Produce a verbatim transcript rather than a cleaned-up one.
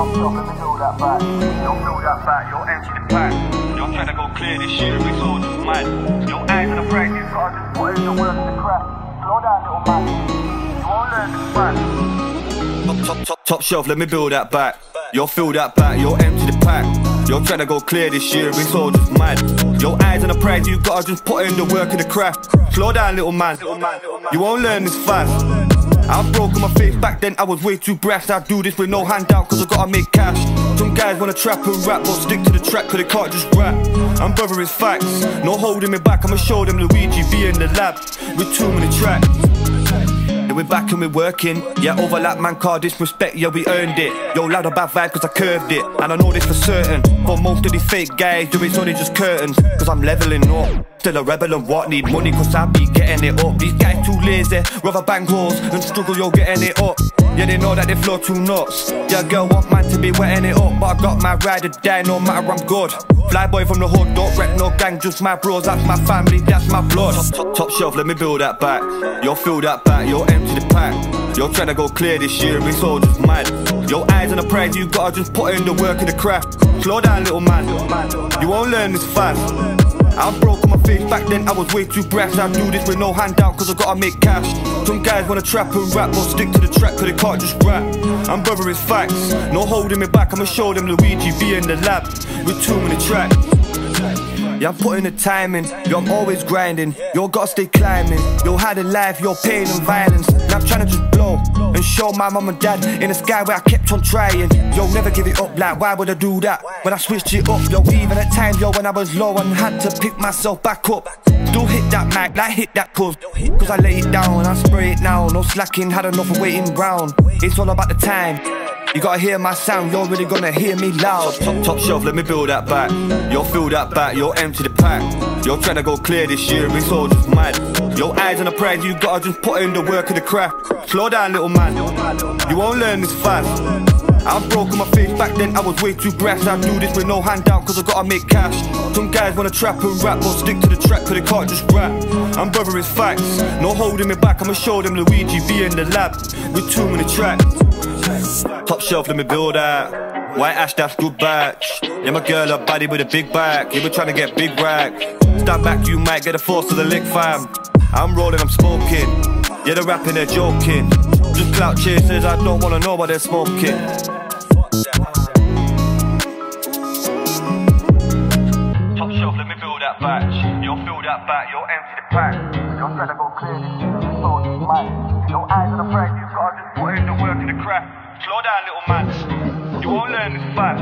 Top shelf, let me do that back. You'll fill that back, you'll empty the pack. You're trying to go clear this shit, it's all just mad. Your eyes on the prize, you gotta just put in the work in the crack. Slow down, little man. You won't learn this man. Top, top, top, top shelf, let me build that back. You'll fill that back, you'll empty the pack. You're trying to go clear this year, it's all just mad. Your eyes on the prize, you gotta just put in the work in the craft. Slow down, little man. You won't learn this fast. I broke on my face back then, I was way too brash. I do this with no handout cause I gotta make cash. Some guys wanna trap and rap, but stick to the track cause they can't just rap. I'm brother, it's facts, no holding me back. I'ma show them Luigi be in the lab with too many tracks. Yeah, we're back and we're working. Yeah, overlap man, can't disrespect, yeah we earned it. Yo, loud a bad vibe cause I curved it. And I know this for certain. For most of these fake guys, do it's only just curtains. Cause I'm leveling up. Still a rebel and what, need money cause I be getting it up. These guys too lazy, rather bang holes and struggle, you're getting it up. Yeah, they know that they flow too nuts. Yeah, girl want man to be wetting it up. But I got my ride or die, no matter I'm good. Fly boy from the hood, don't wreck no gang, just my bros, that's my family, that's my blood. Top, top, top shelf, let me build that back. You'll fill that back, you'll empty the pack. You're trying to go clear this year, it's all just mad. Your eyes on the prize, you gotta just put in the work in the craft. Slow down, little man, you won't learn this fast. I broke on my face back then, I was way too brash. I do this with no handout cause I gotta make cash. Some guys wanna trap and rap, but stick to the track cause they can't just rap. I'm brother, it's facts, no holding me back. I'ma show them Luigi be in the lab with too many tracks. Yeah, I'm putting the time in, yo, I'm always grinding. Yo, gotta stay climbing. Yo, had a life, yo, pain and violence. Now I'm trying to just blow and show my mum and dad in the sky where I kept on trying. Yo, never give it up, like why would I do that? When I switched it up, yo, even at times, yo, when I was low and had to pick myself back up. Still hit that mic, like hit that cuz. Cause I lay it down, I spray it now. No slacking, had enough of waiting round. It's all about the time. You gotta hear my sound, you're really gonna hear me loud. Top, top shelf, let me build that back. You'll fill that back, you'll empty the pack. You're trying to go clear this year, it's all just mad. Your eyes on the prize, you gotta just put in the work in the craft. Slow down, little man, you won't learn this fast. I broke on my face back then, I was way too brash. I do this with no handout cause I gotta make cash. Some guys wanna trap and rap, but stick to the track cause they can't just rap. I'm brother, it's facts, no holding me back. I'ma show them Luigi be in the lab with too many tracks. Top shelf, let me build that. White ash, that's good batch. Yeah, my girl, a body with a big back. Yeah, we're trying to get big rack. Stand back, you might get a force to the lick, fam. I'm rolling, I'm smoking. Yeah, they're rapping, they're joking. Just clout chasers, I don't wanna know what they're smoking. Top shelf, let me build that batch. You'll fill that back, you'll empty the pack. You're trying to go clear this shit, it's all just mad. Your eyes on the prize, you gotta just put in the work in the craft. Slow down, little man, you won't learn this fast.